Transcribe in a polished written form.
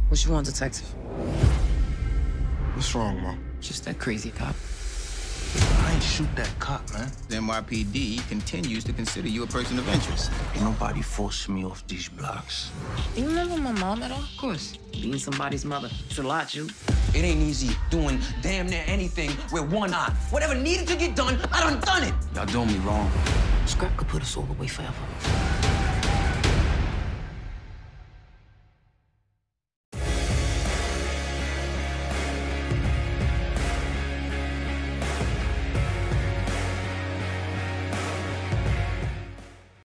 What you want, detective? What's wrong, Mom? Just that crazy cop. I ain't shoot that cop, man. The NYPD continues to consider you a person of interest. Ain't nobody forcing me off these blocks. Do you remember my mom at all? Of course. Being somebody's mother. It's a lot, you. It ain't easy doing damn near anything with one eye. Whatever needed to get done, I done it. Y'all doing me wrong. Scrap could put us all away forever.